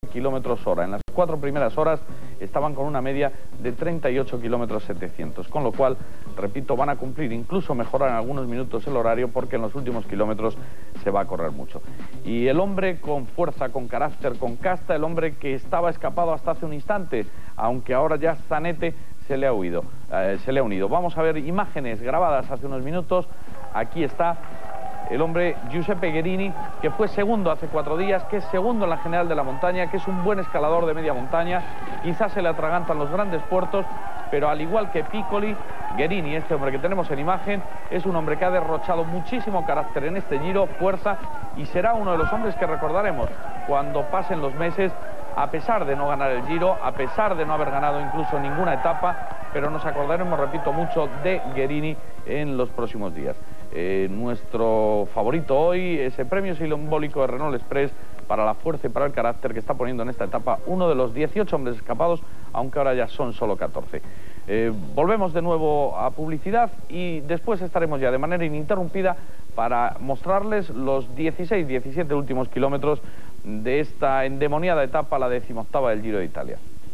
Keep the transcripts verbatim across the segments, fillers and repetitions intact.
kilómetros hora. En las cuatro primeras horas estaban con una media de treinta y ocho kilómetros setecientos, con lo cual, repito, van a cumplir, incluso mejorar en algunos minutos el horario, porque en los últimos kilómetros se va a correr mucho. Y el hombre con fuerza, con carácter, con casta, el hombre que estaba escapado hasta hace un instante, aunque ahora ya Zanetti se le ha huido, eh, se le ha unido. Vamos a ver imágenes grabadas hace unos minutos. Aquí está el hombre Giuseppe Guerini, que fue segundo hace cuatro días, que es segundo en la general de la montaña, que es un buen escalador de media montaña. Quizás se le atragantan los grandes puertos, pero al igual que Piccoli, Guerini, este hombre que tenemos en imagen, es un hombre que ha derrochado muchísimo carácter en este Giro, fuerza, y será uno de los hombres que recordaremos cuando pasen los meses, a pesar de no ganar el Giro, a pesar de no haber ganado incluso ninguna etapa, pero nos acordaremos, repito, mucho de Guerini en los próximos días. Eh, nuestro favorito hoy, ese premio simbólico de Renault Express para la fuerza y para el carácter que está poniendo en esta etapa uno de los dieciocho hombres escapados, aunque ahora ya son solo catorce. Eh, volvemos de nuevo a publicidad y después estaremos ya de manera ininterrumpida para mostrarles los dieciséis diecisiete últimos kilómetros de esta endemoniada etapa, la decimoctava del Giro de Italia.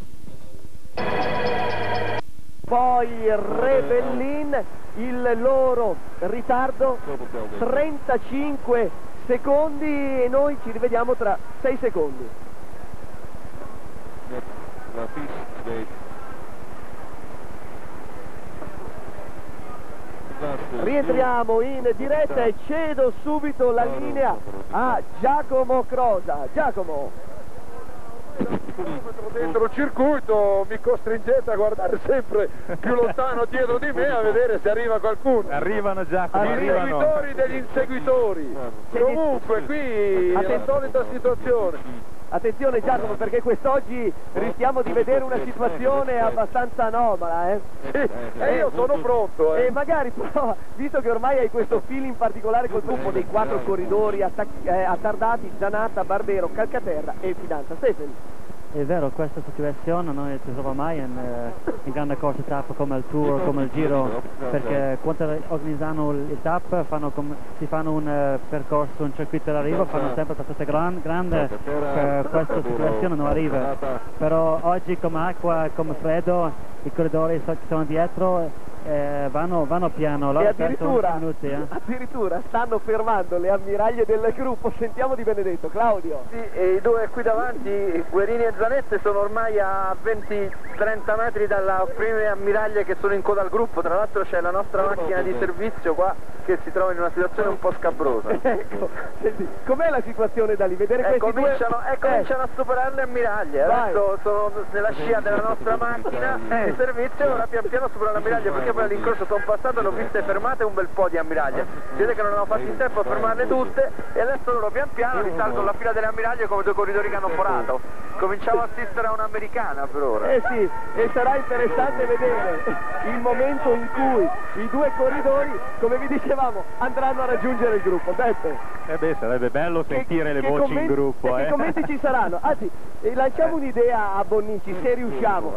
Poi Rebellin, il loro ritardo trentacinque secondi e noi ci rivediamo tra sei secondi. Rientriamo in diretta e cedo subito la linea a Giacomo Crosa. Giacomo. Dentro il circuito mi costringete a guardare sempre più lontano dietro di me a vedere se arriva qualcuno. Arrivano già, Gli inseguitori degli inseguitori. Comunque qui è la solita situazione. Attenzione Giacomo, perché quest'oggi rischiamo di vedere una situazione abbastanza anomala, eh? Sì, e io sono pronto, eh. E magari però, visto che ormai hai questo feeling particolare col gruppo dei quattro corridori eh, attardati, Zanatta, Barbero, Calcaterra e Fidanza. Stefano. È vero, questa situazione non si trova mai in, uh, in grande corsa tappa come il Tour, come il Giro, perché quando organizzano le tappe fanno si fanno un uh, percorso, un circuito d'arrivo, fanno sempre questa gran, grande, per questa situazione non arriva. Però oggi come acqua, come freddo, i corridori che sono dietro eh, vanno, vanno piano, e addirittura, minuti, eh. addirittura stanno fermando le ammiraglie del gruppo. Sentiamo di Benedetto. Claudio. Sì, e i due qui davanti, Guerini e Zanetti, sono ormai a venti trenta metri dalla prime ammiraglie che sono in coda al gruppo. Tra l'altro c'è la nostra macchina di servizio qua che si trova in una situazione un po' scabrosa. Ecco, senti, com'è la situazione da lì? Vedere e questi cominciano, due... e cominciano eh. a superare le ammiraglie. Vai. Adesso sono nella scia della nostra macchina eh. di servizio e ora pian piano superano le ammiraglie, perché poi all'incrocio sono passato e l'ho viste fermate un bel po' di ammiraglie. Si vede che non hanno fatto in tempo a fermarle tutte e adesso loro pian piano risalgono la fila delle ammiraglie come due corridori che hanno forato. Cominciamo a assistere a un'americana per ora. Eh sì, e sarà interessante vedere il momento in cui i due corridori, come vi dicevamo, andranno a raggiungere il gruppo. Beppe. Eh beh, sarebbe bello sentire che, le che voci commenti, in gruppo. E eh. che commenti ci saranno? Anzi, eh, lanciamo un'idea a Bonnici, se riusciamo,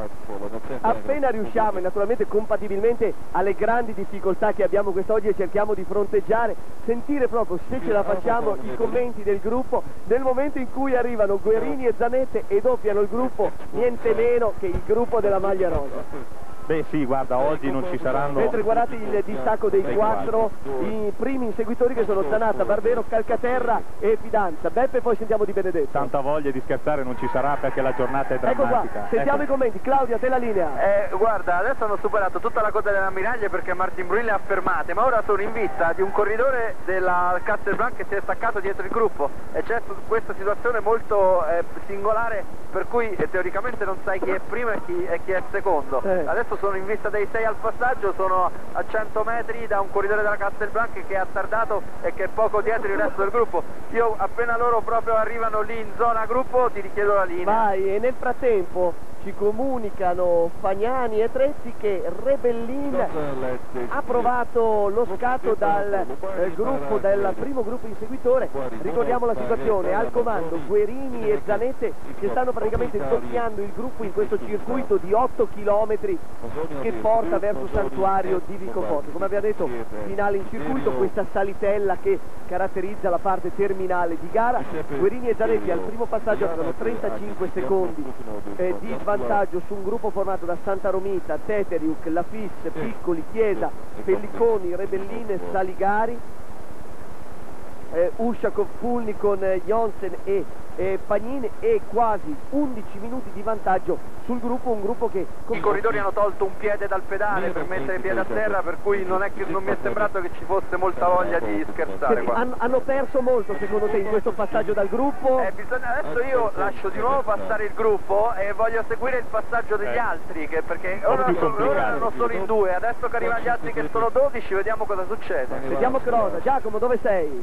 appena riusciamo, e naturalmente compatibilmente alle grandi difficoltà che abbiamo quest'oggi e cerchiamo di fronteggiare, sentire proprio, se ce la facciamo, i commenti del gruppo nel momento in cui arrivano Guerini e Zanetti e doppiano il gruppo, niente meno che il gruppo della maglia rosa. Beh sì, guarda, oggi non ci saranno... Mentre guardate il distacco dei quattro, i primi inseguitori che sono Zanatta, Barbero, Calcaterra e Fidanza. Beppe, poi sentiamo di Benedetto. Tanta voglia di scherzare non ci sarà perché la giornata è drammatica. Ecco qua, sentiamo ecco. i commenti. Claudia, te la linea. Eh, guarda, adesso hanno superato tutta la coda delle ammiraglie perché Martin Brun le ha fermate, ma ora sono in vista di un corridore della Castelblanc che si è staccato dietro il gruppo e c'è questa situazione molto eh, singolare per cui eh, teoricamente non sai chi è primo e chi, e chi è secondo. Eh. Adesso sono in vista dei sei al passaggio, sono a cento metri da un corridore della Castelblanc che è attardato e che è poco dietro il resto del gruppo. Io appena loro proprio arrivano lì in zona gruppo ti richiedo la linea. Vai, e nel frattempo ci comunicano Fagnani e Trezzi che Rebellin ha provato lo scatto dal eh, gruppo, del primo gruppo inseguitore. Ricordiamo la situazione: al comando Guerini e Zanette, che stanno praticamente doppiando il gruppo in questo circuito di otto chilometri che porta verso Santuario di Vicoforte. Come abbiamo detto, finale in circuito, questa salitella che caratterizza la parte terminale di gara. Guerini e Zanetti al primo passaggio avevano trentacinque secondi eh, di vantaggio su un gruppo formato da Santa Romita, Teteriuk, Lafis, Piccoli, Chiesa, Pelliconi, Rebellin, Saligari, eh, Ushakov, Pulnikon, Jonsen e eh, Pagnin, e quasi undici minuti di vantaggio sul gruppo, un gruppo che... I corridori hanno tolto un piede dal pedale per mettere il piede a terra, per cui non, è che, non mi è sembrato che ci fosse molta voglia di scherzare. Senti, qua. hanno, hanno perso molto secondo te in questo passaggio dal gruppo? Eh, bisogna, adesso io lascio di nuovo passare il gruppo e voglio seguire il passaggio degli altri, che, perché ora, ora erano solo in due, adesso che arrivano gli altri che sono dodici, vediamo cosa succede. Vediamo cosa. Giacomo, dove sei?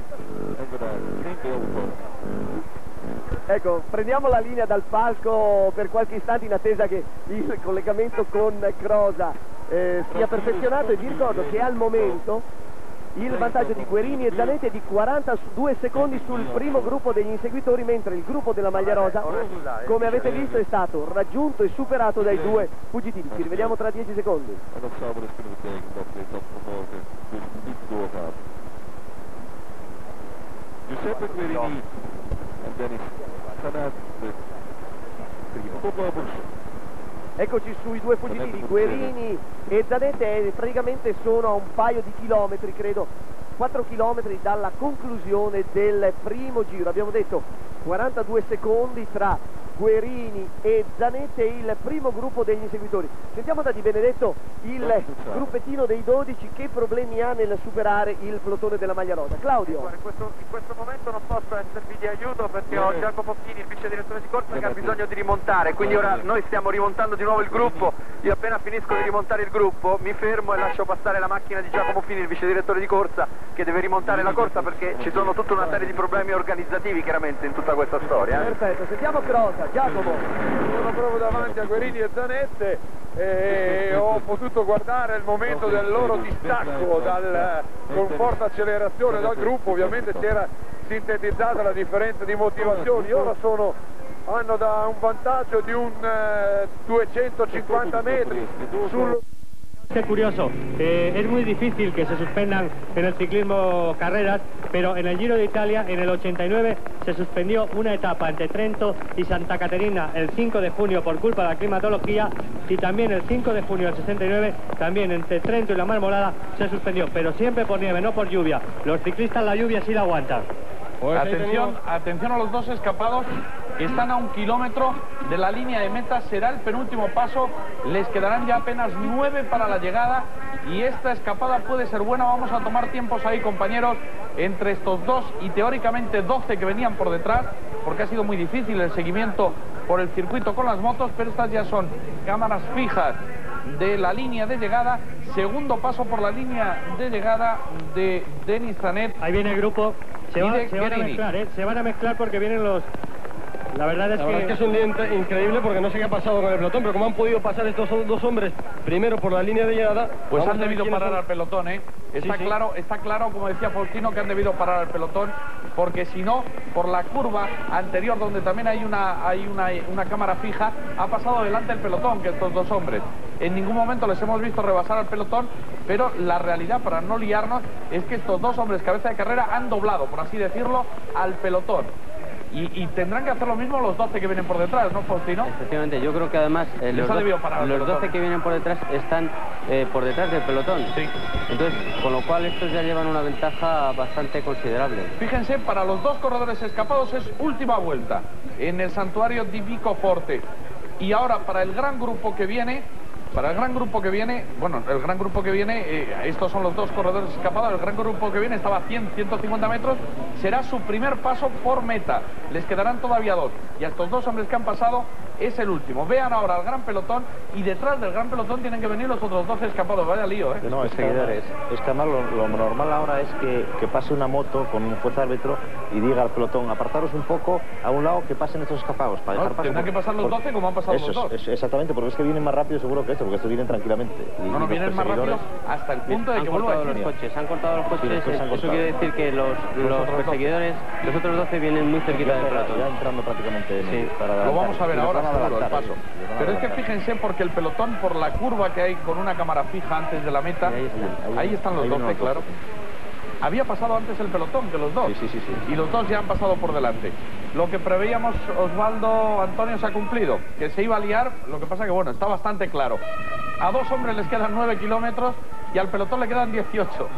Ecco, prendiamo la linea dal palco per qualche istante in attesa che il collegamento con Crosa eh, sia perfezionato, e vi ricordo che al momento il vantaggio di Guerini e Zanetti è di quarantadue secondi sul primo gruppo degli inseguitori, mentre il gruppo della maglia rosa, come avete visto, è stato raggiunto e superato dai due fuggitivi. Ci rivediamo tra dieci secondi. Giuseppe Guerini e Dennis Sanat, Eccoci sui due fuggitivi, Guerini e Zanette, praticamente sono a un paio di chilometri, credo quattro chilometri dalla conclusione del primo giro. Abbiamo detto quarantadue secondi tra Guerini e Zanette e il primo gruppo degli inseguitori. Sentiamo da Di Benedetto il gruppettino dei dodici che problemi ha nel superare il plotone della maglia rosa. Claudio. In questo, in questo momento non posso esservi di aiuto perché ho Giacomo Fini, il vice direttore di corsa, che ha bisogno di rimontare, quindi ora noi stiamo rimontando di nuovo il gruppo. Io appena finisco di rimontare il gruppo mi fermo e lascio passare la macchina di Giacomo Fini, il vice direttore di corsa, che deve rimontare la corsa perché ci sono tutta una serie di problemi organizzativi chiaramente in tutta questa storia. Eh? Perfetto, sentiamo Crosa. Giacomo. Sono proprio davanti a Guerini e Zanette e ho potuto guardare il momento del loro distacco dal, con forte accelerazione dal gruppo. Ovviamente si era sintetizzata la differenza di motivazioni. Ora sono, hanno da un vantaggio di un eh, duecentocinquanta metri sul... Es curioso, eh, es muy difícil que se suspendan en el ciclismo carreras, pero en el Giro de Italia en el ochenta y nueve se suspendió una etapa entre Trento y Santa Caterina el cinco de junio por culpa de la climatología, y también el cinco de junio del sesenta y nueve también entre Trento y la Marmolada se suspendió, pero siempre por nieve, no por lluvia. Los ciclistas la lluvia sí la aguantan. Atención, atención a los dos escapados. Están a un kilómetro de la línea de meta, será el penúltimo paso, les quedarán ya apenas nueve para la llegada y esta escapada puede ser buena. Vamos a tomar tiempos ahí, compañeros, entre estos dos y teóricamente doce que venían por detrás, porque ha sido muy difícil el seguimiento por el circuito con las motos, pero estas ya son cámaras fijas de la línea de llegada. Segundo paso por la línea de llegada de Denis Zanet. Ahí viene el grupo, se, va, de se van a mezclar, ¿eh? Se van a mezclar porque vienen los... La verdad es la que... verdad es que es un día increíble porque no sé qué ha pasado con el pelotón, pero cómo han podido pasar estos dos hombres primero por la línea de llegada. Pues han debido parar al pelotón, ¿eh? Está sí, sí. claro, está claro, como decía Faustino, que han debido parar al pelotón, porque si no, por la curva anterior, donde también hay una, hay una, una cámara fija, ha pasado delante el pelotón, que estos dos hombres. En ningún momento les hemos visto rebasar al pelotón, pero la realidad, para no liarnos, es que estos dos hombres cabeza de carrera han doblado, por así decirlo, al pelotón. Y, y tendrán que hacer lo mismo los doce que vienen por detrás, ¿no, Faustino? Efectivamente, yo creo que además eh, los, do los doce que vienen por detrás están eh, por detrás del pelotón. Sí. Entonces, con lo cual estos ya llevan una ventaja bastante considerable. Fíjense, para los dos corredores escapados es última vuelta en el santuario di Vicoforte. Y ahora para el gran grupo que viene... Para el gran grupo que viene, bueno, el gran grupo que viene, eh, estos son los dos corredores escapados, el gran grupo que viene estaba a cien, ciento cincuenta metros, será su primer paso por meta, les quedarán todavía dos, y a estos dos hombres que han pasado es el último. Vean ahora el gran pelotón y detrás del gran pelotón tienen que venir los otros doce escapados. Vaya lío, ¿eh? No, es que, seguidores. Es que además lo, lo normal ahora es que, que pase una moto con un juez árbitro y diga al pelotón, apartaros un poco a un lado, que pasen estos escapados. Para dejar no, paso tendrán por, que pasar los doce como han pasado eso los dos. Es, es, exactamente, porque es que vienen más rápido seguro que esto, porque estos vienen tranquilamente. Y, no, no, y vienen más rápido hasta el punto de han que vuelvo a cortado decir. los coches, han cortado los coches, sí, eso cortado. quiere decir que los, los, los perseguidores, los otros doce vienen muy cerquita del pelotón. Ya entrando prácticamente sí. para lo vamos a ver ahora seguro, el paso. Pero es que adelantar. fíjense, porque el pelotón, por la curva que hay con una cámara fija antes de la meta, ahí están, ahí, ahí están los ahí doce, claro. Había pasado antes el pelotón que los dos. Sí, sí, sí, sí. Y los dos ya han pasado por delante. Lo que preveíamos, Osvaldo Antonio, se ha cumplido. Que se iba a liar, lo que pasa que, bueno, está bastante claro. A dos hombres les quedan nueve kilómetros y al pelotón le quedan dieciocho.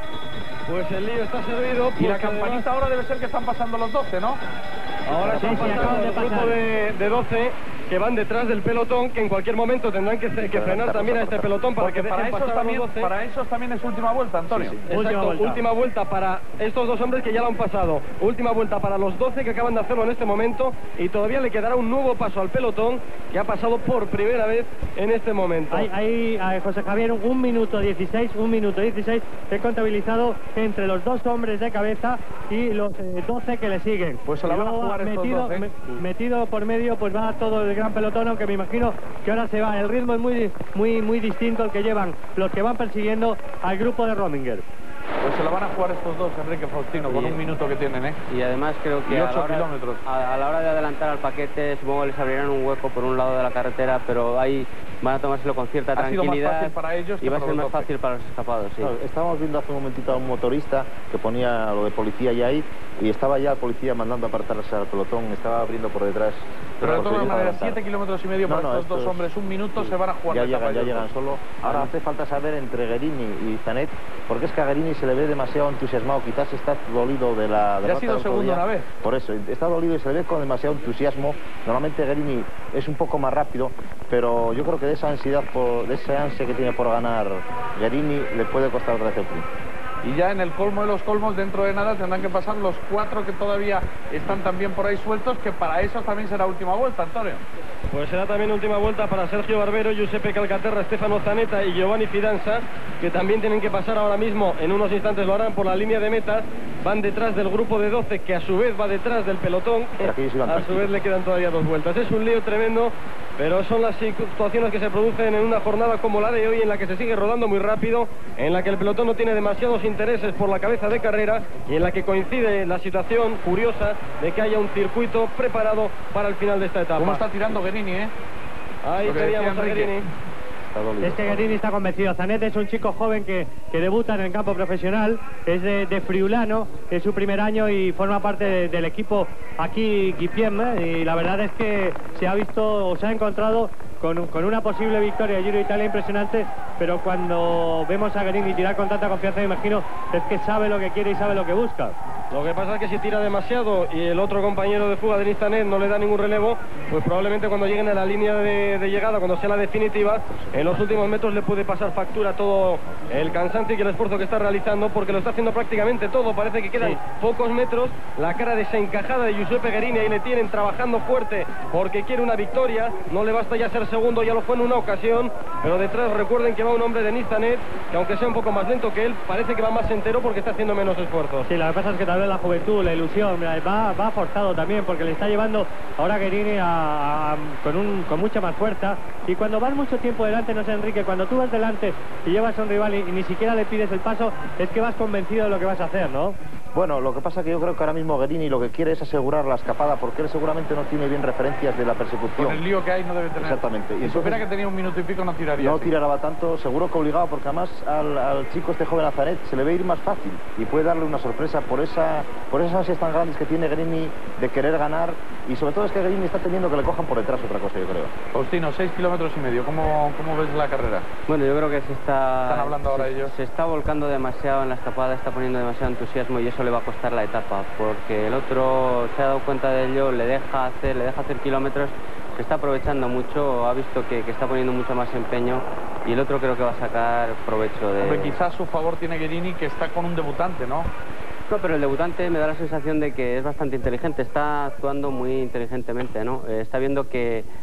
Pues el lío está servido. Y la campanita además... ahora debe ser que están pasando los doce, ¿no? Ahora sí, están pasando el grupo de, de doce que van detrás del pelotón, que en cualquier momento tendrán que, que frenar también a este pelotón para Porque que para dejen esos pasar también, a los doce. Para esos también es última vuelta, Antonio. Sí, sí. Última Exacto, vuelta. última vuelta para estos dos hombres que ya lo han pasado. Última vuelta para los doce que acaban de hacerlo en este momento y todavía le quedará un nuevo paso al pelotón que ha pasado por primera vez en este momento. Hay, hay a José Javier, un minuto dieciséis, un minuto dieciséis que he contabilizado entre los dos hombres de cabeza y los eh, doce que le siguen. Pues se la van a jugar estos metido, doce. me, metido por medio, pues va todo el gran pelotón, aunque me imagino que ahora se va. El ritmo es muy, muy, muy distinto al que llevan los que van persiguiendo al grupo de Rominger. Pues se la van a jugar estos dos, Enrique Faustino, con y, un minuto que tienen, ¿eh? Y además creo que y a, ocho la hora, kilómetros. A, a la hora de adelantar al paquete, supongo que les abrirán un hueco por un lado de la carretera, pero ahí van a tomárselo con cierta ha tranquilidad. Sido más fácil para ellos y va a ser más doce. fácil para los escapados, sí. Claro, estábamos viendo hace un momentito a un motorista que ponía lo de policía ya ahí y estaba ya el policía mandando apartarse al pelotón, estaba abriendo por detrás. Pero de todas maneras, siete kilómetros y medio no, para no, estos dos hombres, un minuto sí, se van a jugar ya la llegan, etapa ya ellos llegan dos. solo. Ahora hace falta saber entre Guerini y Zanet, porque es que a Guerini se le ve demasiado entusiasmado, quizás está dolido de la derrota. Ya ha sido segundo una vez. Por eso, está dolido y se le ve con demasiado entusiasmo. Normalmente Guerini es un poco más rápido, pero yo creo que de esa ansiedad, por, de esa ansia que tiene por ganar Guerini, le puede costar otra vez el punto. Y ya en el colmo de los colmos, dentro de nada, tendrán que pasar los cuatro que todavía están también por ahí sueltos, que para esos también será última vuelta, Antonio. Pues será también última vuelta para Sergio Barbero, Giuseppe Calcaterra, Stefano Zanetta y Giovanni Fidanza, que también tienen que pasar ahora mismo, en unos instantes lo harán por la línea de meta. Van detrás del grupo de doce, que a su vez va detrás del pelotón. A su vez le quedan todavía dos vueltas. Es un lío tremendo, pero son las situaciones que se producen en una jornada como la de hoy, en la que se sigue rodando muy rápido, en la que el pelotón no tiene demasiados intereses por la cabeza de carrera y en la que coincide la situación curiosa de que haya un circuito preparado para el final de esta etapa. ¿Cómo está tirando Guerini, eh? Ahí teníamos a Guerini. Es que Guerini está convencido. Zanet es un chico joven que, que debuta en el campo profesional, es de, de Friulano, es su primer año y forma parte de, del equipo aquí Guipiem, ¿eh? Y la verdad es que se ha visto o se ha encontrado con, con una posible victoria de Giro de Italia impresionante, pero cuando vemos a Guerini tirar con tanta confianza, me imagino es que sabe lo que quiere y sabe lo que busca. Lo que pasa es que si tira demasiado y el otro compañero de fuga, Denis Zanet, no le da ningún relevo, pues probablemente cuando lleguen a la línea de, de llegada, cuando sea la definitiva, en los últimos metros le puede pasar factura todo el cansancio y el esfuerzo que está realizando, porque lo está haciendo prácticamente todo. Parece que quedan sí. pocos metros. La cara desencajada de Giuseppe Guerini, ahí le tienen trabajando fuerte porque quiere una victoria. No le basta ya ser segundo, ya lo fue en una ocasión, pero detrás recuerden que va un hombre de Denis Zanet, que aunque sea un poco más lento que él, parece que va más entero porque está haciendo menos esfuerzos. Sí, la verdad es que tal vez la juventud, la ilusión, va, va forzado también, porque le está llevando ahora Guerini a, a, con, un, con mucha más fuerza, y cuando vas mucho tiempo delante, no sé, Enrique, cuando tú vas delante y llevas a un rival y, y ni siquiera le pides el paso, es que vas convencido de lo que vas a hacer, ¿no? Bueno, lo que pasa es que yo creo que ahora mismo Guerini lo que quiere es asegurar la escapada, porque él seguramente no tiene bien referencias de la persecución. Con el lío que hay no debe tener. Exactamente. Y si supiera que tenía un minuto y pico no tiraría. No así. tiraba tanto, seguro que obligado, porque además al, al chico este joven Zanet se le ve ir más fácil y puede darle una sorpresa por esa por esas ansias tan grandes que tiene Guerini de querer ganar, y sobre todo es que Guerini está teniendo que le cojan por detrás otra cosa, yo creo. Faustino, seis kilómetros y medio, ¿cómo, cómo ves la carrera? Bueno, yo creo que se está... Están hablando ahora se, ellos. Se está volcando demasiado en la escapada, está poniendo demasiado entusiasmo y eso le va a costar la etapa, porque el otro se ha dado cuenta de ello, le deja hacer, le deja hacer kilómetros, se está aprovechando mucho, ha visto que, que está poniendo mucho más empeño, y el otro creo que va a sacar provecho de... Hombre, quizás a su favor tiene Guerini, que está con un debutante, ¿no? No, pero el debutante me da la sensación de que es bastante inteligente, está actuando muy inteligentemente, ¿no? Eh, está viendo que,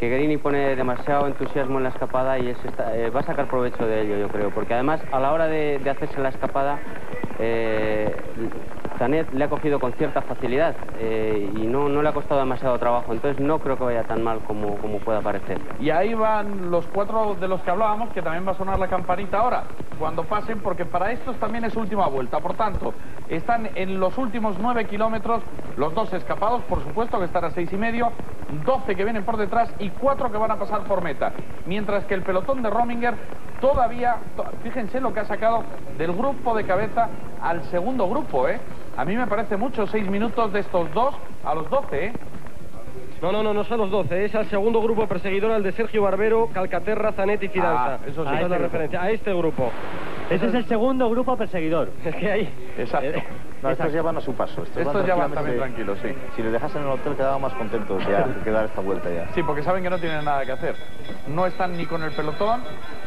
que Guerini pone demasiado entusiasmo en la escapada y es esta, eh, va a sacar provecho de ello, yo creo, porque además a la hora de, de hacerse la escapada, eh, Zanet le ha cogido con cierta facilidad eh, y no, no le ha costado demasiado trabajo, entonces no creo que vaya tan mal como, como pueda parecer. Y ahí van los cuatro de los que hablábamos, que también va a sonar la campanita ahora, cuando pasen, porque para estos también es última vuelta. Por tanto, están en los últimos nueve kilómetros, los dos escapados, por supuesto, que están a seis y medio, doce que vienen por detrás y cuatro que van a pasar por meta. Mientras que el pelotón de Rominger todavía, fíjense lo que ha sacado del grupo de cabeza al segundo grupo, ¿eh? A mí me parece mucho, seis minutos de estos dos a los doce, ¿eh? No, no, no, no son los doce, es al segundo grupo perseguidor, al de Sergio Barbero, Calcaterra, Zanet y Fidanza. Ah, eso sí. Esa es la referencia, a este grupo. Ese es el segundo grupo perseguidor. Es que ahí... Exacto. No, estos ya van a su paso. Estos, Estos van ya van también tranquilamente- tranquilos, sí. Si les dejasen en el hotel quedaban más contentos ya que dar esta vuelta ya. Sí, porque saben que no tienen nada que hacer. No están ni con el pelotón,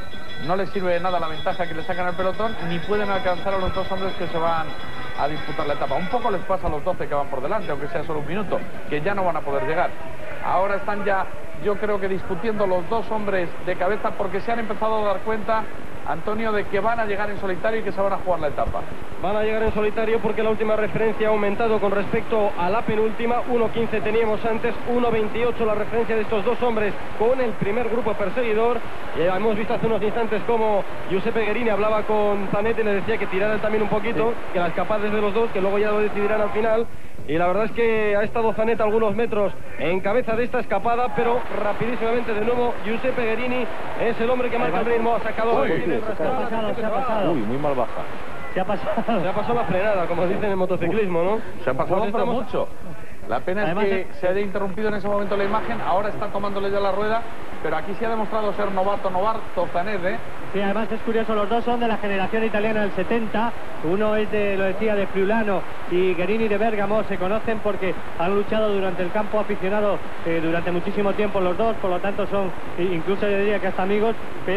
no les sirve de nada la ventaja que le sacan al pelotón, ni pueden alcanzar a los dos hombres que se van a disputar la etapa. Un poco les pasa a los doce que van por delante, aunque sea solo un minuto, que ya no van a poder llegar. Ahora están ya, yo creo que discutiendo los dos hombres de cabeza, porque se han empezado a dar cuenta, Antonio, de que van a llegar en solitario y que se van a jugar la etapa. Van a llegar en solitario porque la última referencia ha aumentado con respecto a la penúltima. uno quince teníamos antes, uno veintiocho la referencia de estos dos hombres con el primer grupo perseguidor. Y hemos visto hace unos instantes como Giuseppe Guerini hablaba con Zanet y le decía que tiraran también un poquito, sí, que las capaces de los dos, que luego ya lo decidirán al final. Y la verdad es que ha estado Zanet algunos metros en cabeza de esta escapada, pero rapidísimamente de nuevo Giuseppe Guerini es el hombre que marca el ritmo, ha sacado... Uy, se ha pasado, se ha pasado. Uy, muy mal baja. Se ha pasado. Se ha pasado la frenada, como dicen en el motociclismo, ¿no? Se ha pasado, Pues pero estamos- mucho. La pena Además, es que eh, se haya interrumpido en ese momento la imagen, ahora está tomándole ya la rueda, pero aquí se ha demostrado ser novato, novato Zanet, ¿eh? Sí, además es curioso, los dos son de la generación italiana del setenta, uno es de, lo decía, de Friulano y Guerini de Bérgamo, se conocen porque han luchado durante el campo aficionado eh, durante muchísimo tiempo los dos, por lo tanto son, incluso yo diría que hasta amigos,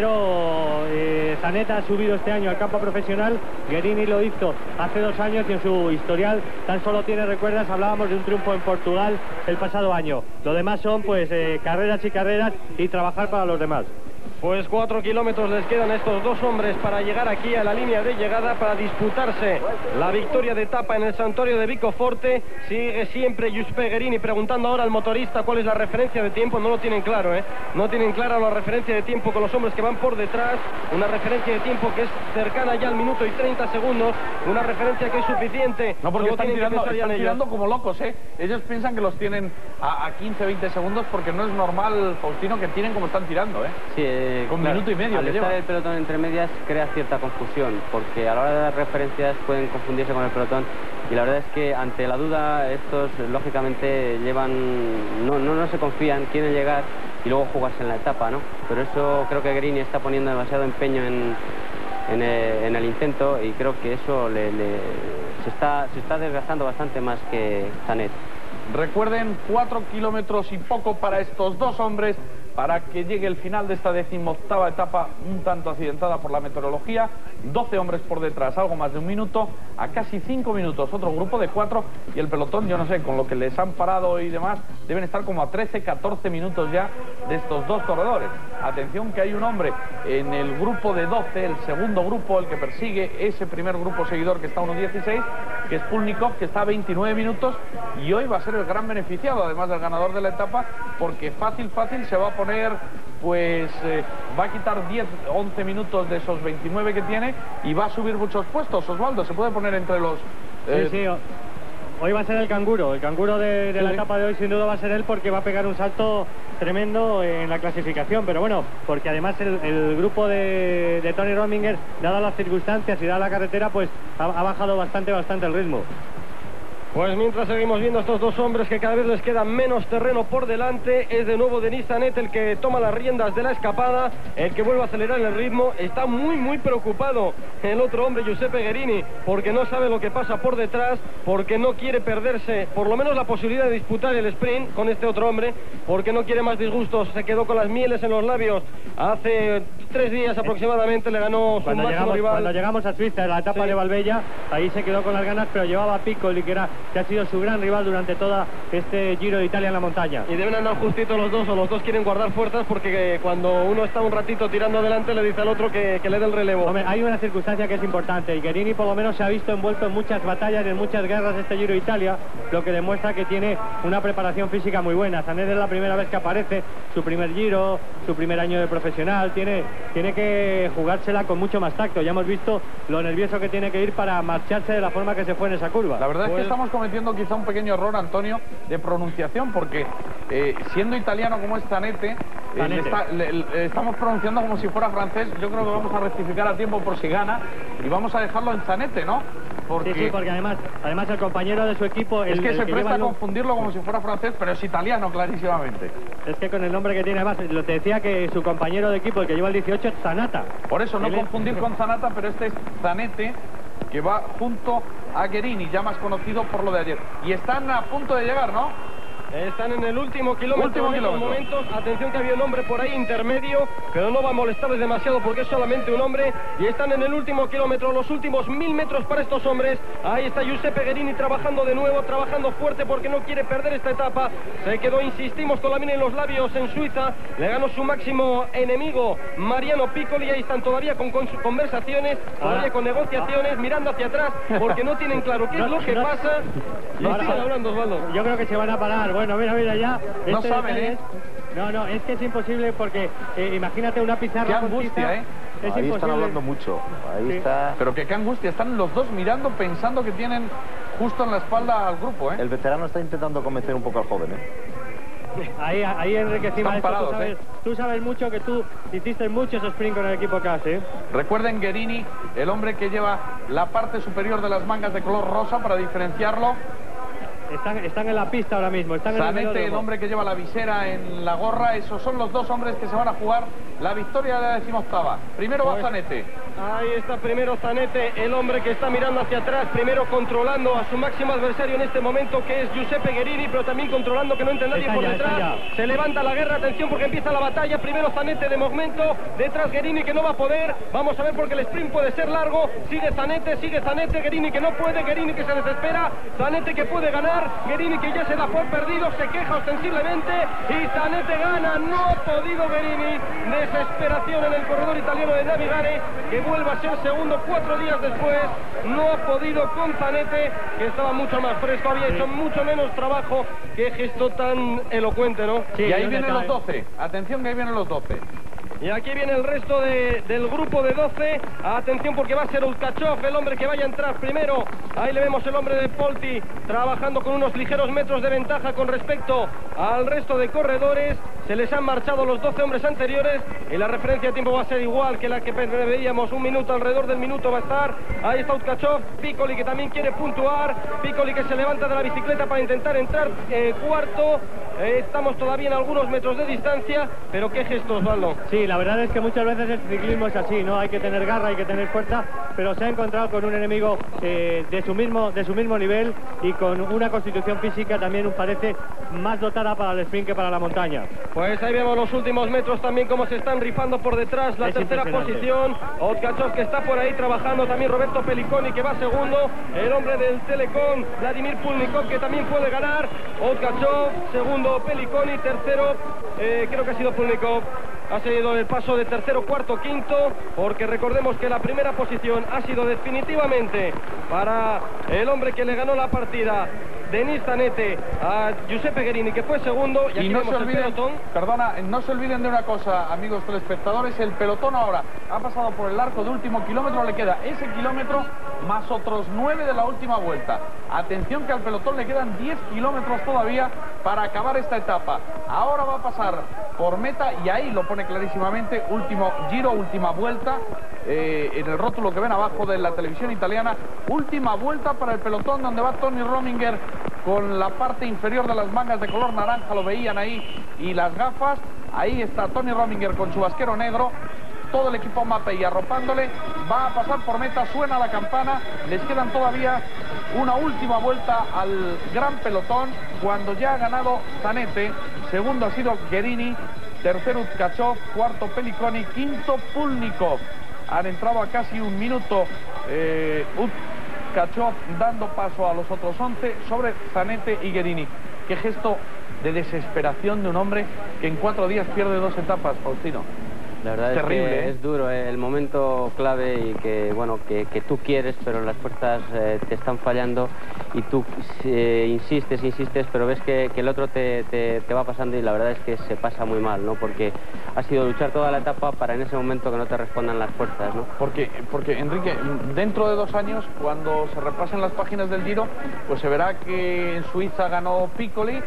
pero eh, Zanet ha subido este año al campo profesional, Guerini lo hizo hace dos años y en su historial tan solo tiene recuerdas, hablábamos de un triunfo en Portugal el pasado año, lo demás son pues eh, carreras y carreras y trabajar para los demás. Pues cuatro kilómetros les quedan a estos dos hombres para llegar aquí a la línea de llegada para disputarse la victoria de etapa en el santuario de Vicoforte. Sigue siempre Giuseppe Guerini preguntando ahora al motorista cuál es la referencia de tiempo. No lo tienen claro, ¿eh? No tienen clara la referencia de tiempo con los hombres que van por detrás. Una referencia de tiempo que es cercana ya al minuto y treinta segundos. Una referencia que es suficiente. No, porque Solo están tienen que tirando, pensar ya están en ello. tirando como locos, ¿eh? Ellos piensan que los tienen a, a quince, veinte segundos porque no es normal, Faustino, que tiren como están tirando, ¿eh? Sí, eh, Con claro, minuto y medio al que estar lleva. el pelotón entre medias crea cierta confusión, porque a la hora de dar referencias pueden confundirse con el pelotón y la verdad es que ante la duda estos lógicamente llevan, no, no, no se confían, quieren llegar y luego jugarse en la etapa, ¿no? Pero eso creo que Guerini está poniendo demasiado empeño en, en, el, en el intento y creo que eso le, le- se, está, se está desgastando bastante más que Zanet. Recuerden, cuatro kilómetros y poco para estos dos hombres para que llegue el final de esta decimoctava etapa un tanto accidentada por la meteorología. doce hombres por detrás, algo más de un minuto, a casi cinco minutos otro grupo de cuatro y el pelotón, yo no sé, con lo que les han parado y demás, deben estar como a trece, catorce minutos ya de estos dos corredores. Atención que hay un hombre en el grupo de doce, el segundo grupo, el que persigue ese primer grupo seguidor que está a uno dieciséis, que es Pulnikov, que está a veintinueve minutos y hoy va a ser el gran beneficiado, además del ganador de la etapa, porque fácil, fácil se va a poner, pues eh, va a quitar diez, once minutos de esos veintinueve que tiene y va a subir muchos puestos. Osvaldo, se puede poner entre los... eh, Sí, sí, o- hoy va a ser el canguro, el canguro de, de la Sí. etapa de hoy sin duda va a ser él porque va a pegar un salto tremendo en la clasificación, pero bueno, porque además el, el grupo de, de Tony Rominger, dadas las circunstancias y dada la carretera, pues ha, ha bajado bastante, bastante el ritmo. Pues mientras seguimos viendo a estos dos hombres que cada vez les queda menos terreno por delante, es de nuevo Denis Zanet el que toma las riendas de la escapada, el que vuelve a acelerar el ritmo. Está muy muy preocupado el otro hombre, Giuseppe Guerini, porque no sabe lo que pasa por detrás, porque no quiere perderse por lo menos la posibilidad de disputar el sprint con este otro hombre, porque no quiere más disgustos. Se quedó con las mieles en los labios hace tres días aproximadamente, le ganó su Cuando máximo llegamos, rival. cuando llegamos a Suiza, en la etapa Sí. de Valbella, ahí se quedó con las ganas, pero llevaba pico y que era que ha sido su gran rival durante toda este Giro de Italia en la montaña. Y deben andar justitos los dos, o los dos quieren guardar fuerzas, porque eh, cuando uno está un ratito tirando adelante le dice al otro que, que le dé el relevo. Hombre, hay una circunstancia que es importante, y Gherini por lo menos se ha visto envuelto en muchas batallas, en muchas guerras este Giro de Italia, lo que demuestra que tiene una preparación física muy buena. Zanet es la primera vez que aparece, su primer Giro, su primer año de profesional, tiene, tiene que jugársela con mucho más tacto. Ya hemos visto lo nervioso que tiene que ir para marcharse de la forma que se fue en esa curva. La verdad pues... es que estamos cometiendo quizá un pequeño error, Antonio, de pronunciación, porque eh, siendo italiano como es Zanete, eh, le está, le, le estamos pronunciando como si fuera francés. Yo creo que vamos a rectificar a tiempo por si gana y vamos a dejarlo en Zanete, ¿no? Porque... Sí, sí, porque además, además el compañero de su equipo... Es el, que el se que presta a el... confundirlo como si fuera francés, pero es italiano, clarísimamente. Es que con el nombre que tiene, además, lo te decía que su compañero de equipo, el que lleva el dieciocho, es Zanata. Por eso, no Él confundir es... con Zanata, pero este es Zanete, que va junto a Gherini, ya más conocido por lo de ayer. Y están a punto de llegar, ¿no? Están en el último kilómetro, último en estos kilómetro. momentos. Atención que había un hombre por ahí intermedio, pero no va a molestarles demasiado porque es solamente un hombre. Y están en el último kilómetro, los últimos mil metros para estos hombres. Ahí está Giuseppe Gherini trabajando de nuevo, trabajando fuerte porque no quiere perder esta etapa. Se quedó, insistimos, con la mina en los labios en Suiza. Le ganó su máximo enemigo, Mariano Piccoli. Ahí están todavía con, con sus conversaciones, todavía Ahora, con negociaciones, ah, mirando hacia atrás porque no tienen claro qué no, es lo que no, pasa. Y ahora, siguen hablando, Osvaldo. Yo creo que se van a parar. Bueno, mira, mira ya. No este saben, detalle ¿eh? es... No, no, es que es imposible porque eh, imagínate una pizarra. Qué angustia, ¿eh? Es ahí imposible. están hablando mucho. Ahí Sí. está... Pero que qué angustia, están los dos mirando, pensando que tienen justo en la espalda al grupo, ¿eh? El veterano está intentando convencer un poco al joven, ¿eh? Ahí, ahí Enrique, encima de esto, parados, tú, sabes, ¿eh? tú sabes mucho que tú hiciste muchos sprint con el equipo K A S, ¿eh? Recuerden Gherini, el hombre que lleva la parte superior de las mangas de color rosa para diferenciarlo. Están, están en la pista ahora mismo, están en el Zanete, el velódromo. hombre que lleva la visera en la gorra. Esos son los dos hombres que se van a jugar la victoria de la decimoctava. Primero va Pues, Zanete. Ahí está primero Zanete, el hombre que está mirando hacia atrás, primero controlando a su máximo adversario en este momento, que es Giuseppe Gherini, pero también controlando que no entre nadie Está por ya, detrás. está ya. Se levanta la guerra, atención porque empieza la batalla. Primero Zanete de momento, detrás Gherini que no va a poder. Vamos a ver porque el sprint puede ser largo. Sigue Zanete, sigue Zanete, Gherini que no puede, Gherini que se desespera, Zanete que puede ganar, Gherini que ya se da por perdido, se queja ostensiblemente y Zanete gana. No ha podido Gherini. Desesperación en el corredor italiano de Navigare, que vuelve a ser segundo cuatro días después. No ha podido con Zanete, que estaba mucho más fresco, había hecho mucho menos trabajo. Qué gesto tan elocuente, ¿no? Sí, Y ahí ¿dónde vienen cae? los doce. Atención que ahí vienen los doce. Y aquí viene el resto de, del grupo de doce. Atención porque va a ser Utkachov el hombre que vaya a entrar primero. Ahí le vemos el hombre de Polti trabajando con unos ligeros metros de ventaja con respecto al resto de corredores. Se les han marchado los doce hombres anteriores y la referencia de tiempo va a ser igual que la que veíamos. Un minuto, alrededor del minuto va a estar. Ahí está Utkachov, Piccoli que también quiere puntuar. Piccoli que se levanta de la bicicleta para intentar entrar eh, cuarto. Eh, estamos todavía en algunos metros de distancia, pero qué gesto, Osvaldo. Sí, la verdad es que muchas veces el ciclismo es así, ¿no? Hay que tener garra, hay que tener fuerza, pero se ha encontrado con un enemigo eh, de, su mismo, de su mismo nivel y con una constitución física también parece más dotada para el sprint que para la montaña. Pues ahí vemos los últimos metros también cómo se están rifando por detrás la Es tercera posición. Utkachov que está por ahí trabajando, también Roberto Pelliconi que va segundo, el hombre del Telecom, Vladimir Pulnikov que también puede ganar. Utkachov, segundo Pelliconi, tercero, eh, creo que ha sido Pulnikov. Ha seguido el paso de tercero, cuarto, quinto, porque recordemos que la primera posición ha sido definitivamente para el hombre que le ganó la partida, Denis Zanete, a Giuseppe Gherini, que fue segundo. Y, aquí Y no vemos se el olviden, pelotón. perdona, no se olviden de una cosa, amigos telespectadores, el pelotón ahora ha pasado por el arco de último kilómetro, le queda ese kilómetro más otros nueve de la última vuelta. Atención que al pelotón le quedan diez kilómetros todavía para acabar esta etapa. Ahora va a pasar por meta y ahí lo pone clarísimamente, último giro, última vuelta, eh, en el rótulo que ven abajo de la televisión italiana, última vuelta para el pelotón donde va Tony Rominger con la parte inferior de las mangas de color naranja, lo veían ahí, y las gafas. Ahí está Tony Rominger con su vasquero negro, todo el equipo Mapei arropándole, va a pasar por meta, suena la campana, les quedan todavía una última vuelta al gran pelotón, cuando ya ha ganado Zanete, segundo ha sido Gherini, tercero Utkachov, cuarto Pelliconi, quinto Pulnikov. Han entrado a casi un minuto eh, Uzcachó dando paso a los otros once sobre Zanetti y Guerini. Qué gesto de desesperación de un hombre que en cuatro días pierde dos etapas, Faustino. La verdad Terrible, es que ¿eh? es duro, ¿eh? El momento clave y que, bueno, que, que tú quieres, pero las fuerzas eh, te están fallando y tú eh, insistes, insistes, pero ves que, que el otro te, te, te va pasando y la verdad es que se pasa muy mal, ¿no? Porque ha sido luchar toda la etapa para en ese momento que no te respondan las fuerzas, ¿no? Porque, porque Enrique, dentro de dos años, cuando se repasen las páginas del Giro, pues se verá que en Suiza ganó Piccoli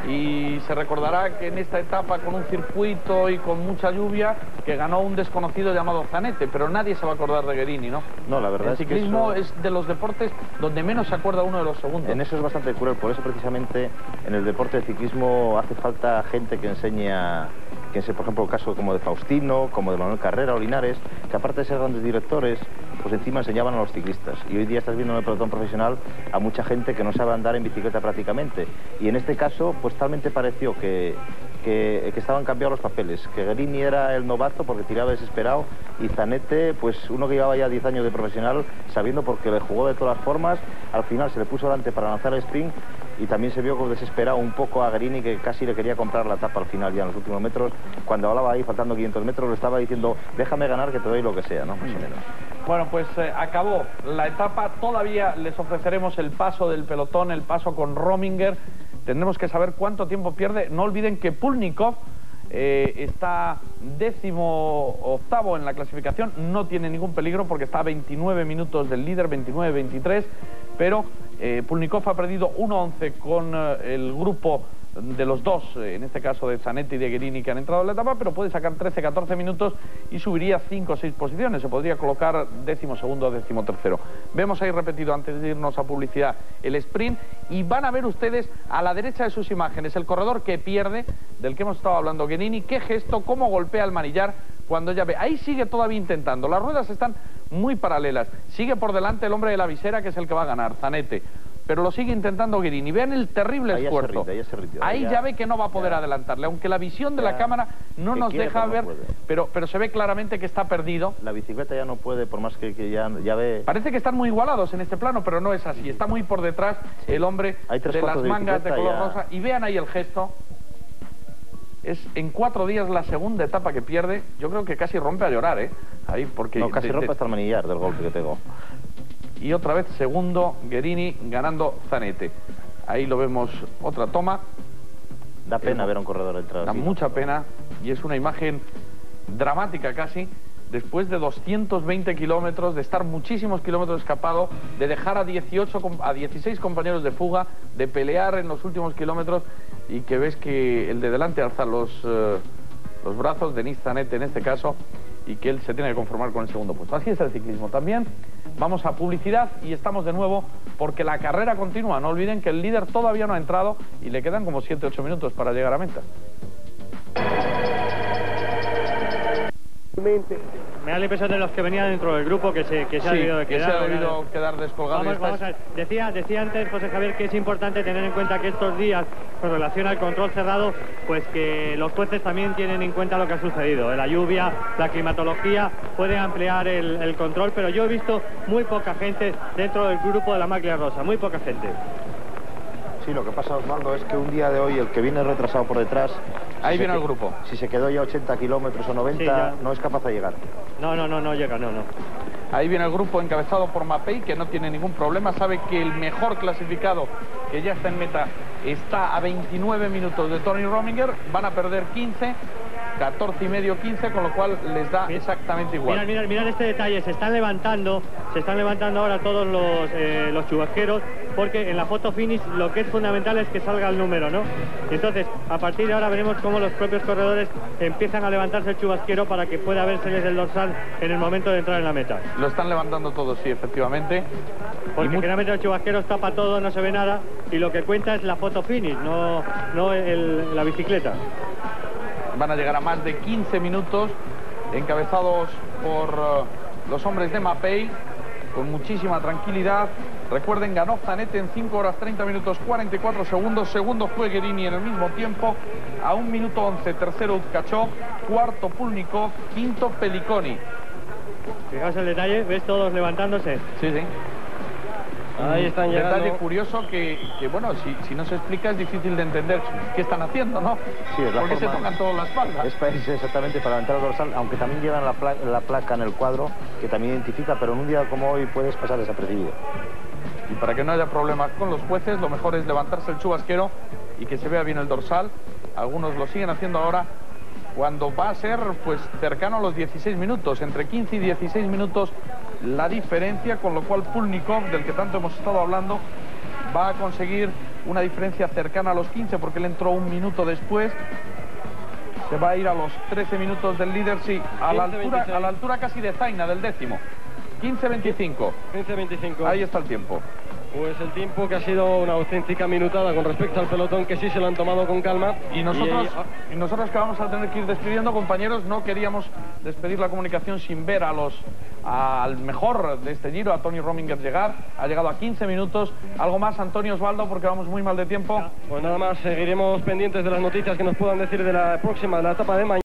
y se recordará que en esta etapa con un circuito y con mucha lluvia que ganó un desconocido llamado Zanetti, pero nadie se va a acordar de Guerini, ¿no? No, la verdad el es que ciclismo eso... es de los deportes donde menos se acuerda uno de los segundos. En eso es bastante cruel, por eso precisamente en el deporte del ciclismo hace falta gente que enseñe a... que es, por ejemplo, el caso como de Faustino, como de Manuel Carrera o Linares, que aparte de ser grandes directores, pues encima enseñaban a los ciclistas. Y hoy día estás viendo en el pelotón profesional a mucha gente que no sabe andar en bicicleta prácticamente. Y en este caso, pues talmente pareció que, que, que estaban cambiados los papeles, que Guerini era el novato porque tiraba desesperado y Zanetti, pues uno que llevaba ya diez años de profesional, sabiendo porque le jugó de todas formas, al final se le puso delante para lanzar el sprint. Y también se vio como desesperado un poco a Guerini, que casi le quería comprar la etapa al final ya en los últimos metros. Cuando hablaba ahí, faltando quinientos metros, le estaba diciendo, déjame ganar que te doy lo que sea, ¿no? Más o menos. Bueno, pues eh, acabó la etapa. Todavía les ofreceremos el paso del pelotón, el paso con Rominger. Tendremos que saber cuánto tiempo pierde. No olviden que Pulnikov eh, está décimo octavo en la clasificación. No tiene ningún peligro porque está a veintinueve minutos del líder, veintinueve veintitrés. Pero eh, Pulnikov ha perdido uno once con eh, el grupo de los dos, eh, en este caso de Zanetti y de Guerini, que han entrado en la etapa, pero puede sacar trece catorce minutos y subiría cinco o seis posiciones. Se podría colocar décimo segundo o décimo tercero. Vemos ahí repetido, antes de irnos a publicidad, el sprint, y van a ver ustedes a la derecha de sus imágenes el corredor que pierde, del que hemos estado hablando, Guerini. Qué gesto, cómo golpea el manillar cuando ya ve. Ahí sigue todavía intentando. Las ruedas están muy paralelas. Sigue por delante el hombre de la visera, que es el que va a ganar, Zanetti. Pero lo sigue intentando Guerini. Vean el terrible ahí esfuerzo. Se rinde, ahí se rinde, ahí ya, ya ve que no va a poder ya. adelantarle. Aunque la visión de ya. la cámara no que nos quiere, deja ver, no pero, pero se ve claramente que está perdido. La bicicleta ya no puede, por más que, que ya, ya ve... Parece que están muy igualados en este plano, pero no es así. Está muy por detrás sí. el hombre de las mangas de, de color ya. rosa. Y vean ahí el gesto. Es en cuatro días la segunda etapa que pierde. Yo creo que casi rompe a llorar, ¿eh? Ahí, porque no, casi de, rompe de... hasta el manillar del golpe que pegó. Y otra vez segundo Guerini ganando Zanetti. Ahí lo vemos, otra toma. Da pena eh, ver a un corredor entrar. Da así. mucha pena y es una imagen dramática casi. Después de doscientos veinte kilómetros, de estar muchísimos kilómetros escapado, de dejar a dieciocho, a dieciséis compañeros de fuga, de pelear en los últimos kilómetros y que ves que el de delante alza los, uh, los brazos, Denis Zanetti en este caso, y que él se tiene que conformar con el segundo puesto. Así es el ciclismo también. Vamos a publicidad y estamos de nuevo porque la carrera continúa. No olviden que el líder todavía no ha entrado y le quedan como siete ocho minutos para llegar a meta. Me da la impresión de los que venían dentro del grupo que se, que se sí, ha debido de que quedar. se ha debido de quedar descolgado. Vamos, vamos a ver. Decía, decía antes José Javier que es importante tener en cuenta que estos días, con relación al control cerrado, pues que los jueces también tienen en cuenta lo que ha sucedido. La lluvia, la climatología, puede ampliar el, el control, pero yo he visto muy poca gente dentro del grupo de la Maglia Rosa, muy poca gente. Sí, lo que pasa, Osvaldo, es que un día de hoy el que viene retrasado por detrás... Ahí si viene el grupo. Si se quedó ya ochenta kilómetros o noventa, sí, no es capaz de llegar. No, no, no, no llega, no, no. Ahí viene el grupo encabezado por Mapei, que no tiene ningún problema. Sabe que el mejor clasificado, que ya está en meta, está a veintinueve minutos de Tony Rominger. Van a perder quince, catorce y medio, quince, con lo cual les da exactamente igual. Mirad, mirad, mirad este detalle. Se están levantando, se están levantando ahora todos los, eh, los chubasqueros, porque en la foto finish lo que es fundamental es que salga el número, ¿no? Entonces, a partir de ahora veremos cómo los propios corredores empiezan a levantarse el chubasquero para que pueda verse el dorsal en el momento de entrar en la meta. Lo están levantando todos, sí, efectivamente. Porque generalmente el chubasquero tapa todo, no se ve nada, y lo que cuenta es la foto finish, no, no el, la bicicleta. Van a llegar a más de quince minutos, encabezados por uh, los hombres de Mapei, con muchísima tranquilidad. Recuerden, ganó Zanetti en cinco horas treinta minutos cuarenta y cuatro segundos. Segundo fue Guerini en el mismo tiempo, a un minuto once. Tercero Uzcachó, cuarto Pulnikov, quinto Pelliconi. Fijaos el detalle, ¿ves todos levantándose? Sí, sí. Ahí están llegando. Detalle curioso que, que bueno, si, si no se explica es difícil de entender qué están haciendo, ¿no? Sí, es la Porque forma, se tocan todas las espalda. Es, es exactamente para levantar el dorsal, aunque también llevan la, pla la placa en el cuadro que también identifica, pero en un día como hoy puedes pasar desapercibido. Y para que no haya problemas con los jueces, lo mejor es levantarse el chubasquero y que se vea bien el dorsal. Algunos lo siguen haciendo ahora, cuando va a ser pues cercano a los dieciséis minutos, entre quince y dieciséis minutos la diferencia, con lo cual Pulnikov, del que tanto hemos estado hablando, va a conseguir una diferencia cercana a los quince, porque él entró un minuto después. Se va a ir a los trece minutos del líder, sí, a la altura, a la altura casi de Zaina, del décimo. quince veinticinco. quince veinticinco. Ahí está el tiempo. Pues el tiempo que ha sido una auténtica minutada con respecto al pelotón, que sí se lo han tomado con calma. Y nosotros, y, y nosotros que vamos a tener que ir despidiendo, compañeros, no queríamos despedir la comunicación sin ver a los al mejor de este Giro, a Tony Rominger, llegar. Ha llegado a quince minutos. ¿Algo más, Antonio Osvaldo, porque vamos muy mal de tiempo? Pues nada más, seguiremos pendientes de las noticias que nos puedan decir de la próxima, de la etapa de mañana.